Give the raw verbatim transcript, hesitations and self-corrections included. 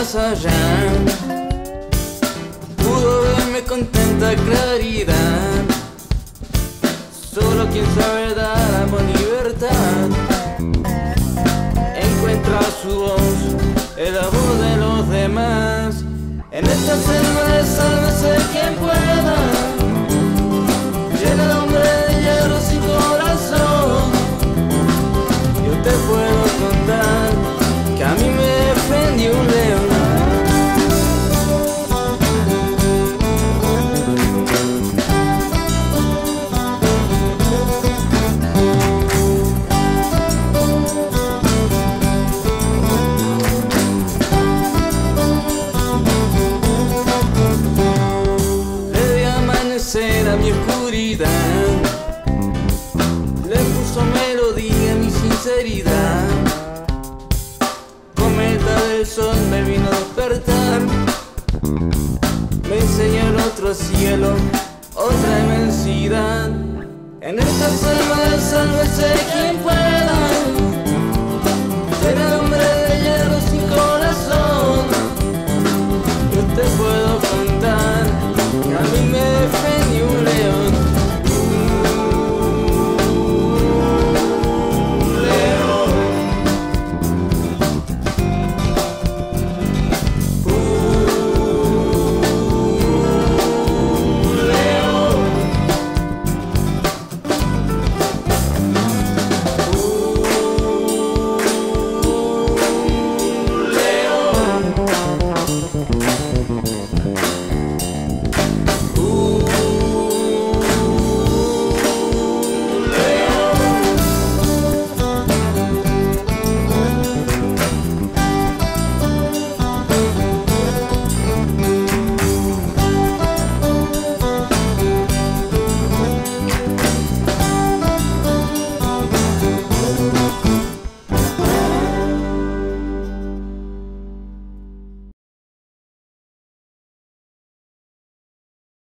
más allá. Pudo verme con tanta claridad. Solo quien sabe dar amor y libertad encuentra su voz en la voz de los demás. En esta selva de sálvese quien pueda. Llena el hombre de hierro sin corazón. Yo te puedo contar que a mí me defendió un león. A mi oscuridad le puso melodía a mi sinceridad. Cometa del sol me vino a despertar, me enseñó el otro cielo, otra inmensidad. En esta selva sálvese quien pueda.